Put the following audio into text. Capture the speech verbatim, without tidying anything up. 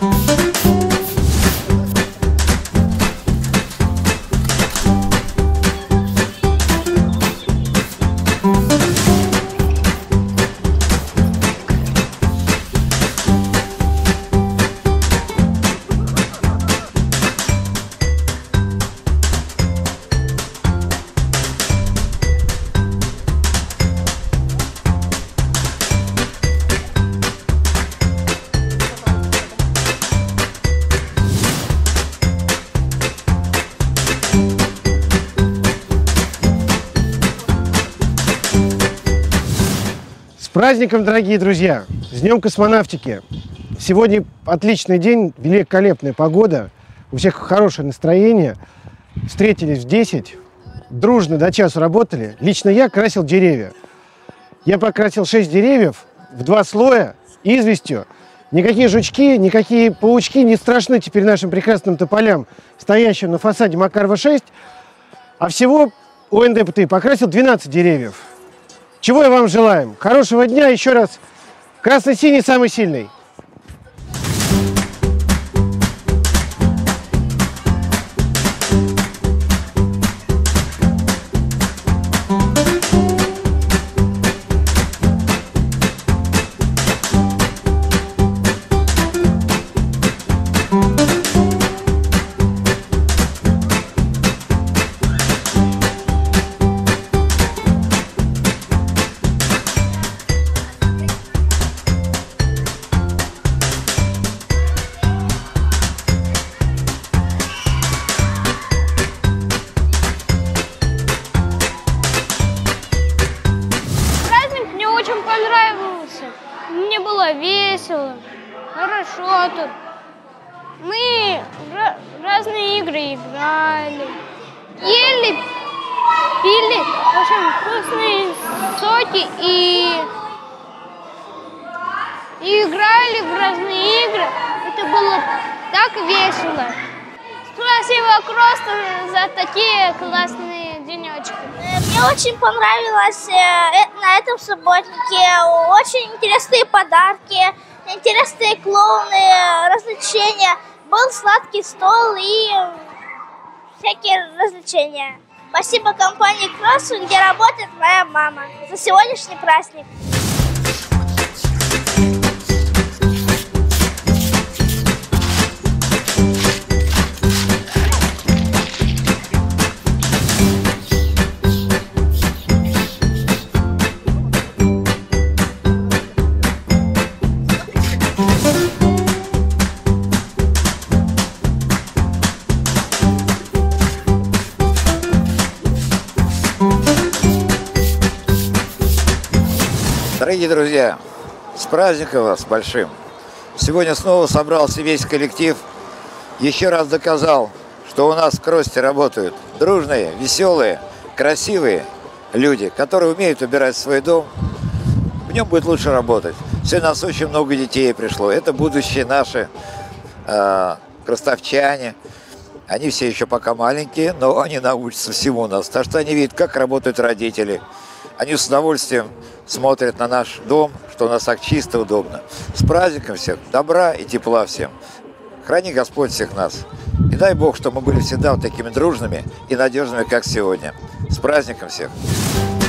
С праздником, дорогие друзья! С Днем космонавтики! Сегодня отличный день, великолепная погода, у всех хорошее настроение. Встретились в десять, дружно до часу работали. Лично я красил деревья. Я покрасил шесть деревьев в два слоя известью. Никакие жучки, никакие паучки не страшны теперь нашим прекрасным тополям, стоящим на фасаде Макарова шесть. А всего у эн дэ пэ тэ покрасил двенадцать деревьев. Чего я вам желаю? Хорошего дня, еще раз. Красно-синий самый сильный. Очень понравился. Мне было весело, хорошо тут. Мы в разные игры играли, ели, пили очень вкусные соки и, и играли в разные игры. Это было так весело. Спасибо Кросту за такие классные денечки. Мне очень понравилось на этом субботнике. Очень интересные подарки, интересные клоуны, развлечения. Был сладкий стол и всякие развлечения. Спасибо компании Кросс, где работает моя мама, за сегодняшний праздник. Дорогие друзья, с праздником вас большим! Сегодня снова собрался весь коллектив. Еще раз доказал, что у нас в Кросте работают дружные, веселые, красивые люди, которые умеют убирать свой дом. В нем будет лучше работать. Сегодня у нас очень много детей пришло. Это будущие наши э, кростовчане. Они все еще пока маленькие, но они научатся всему у нас. Так что они видят, как работают родители. Они с удовольствием смотрят на наш дом, что у нас так чисто, удобно. С праздником всех, добра и тепла всем. Храни Господь всех нас. И дай Бог, чтобы мы были всегда вот такими дружными и надежными, как сегодня. С праздником всех!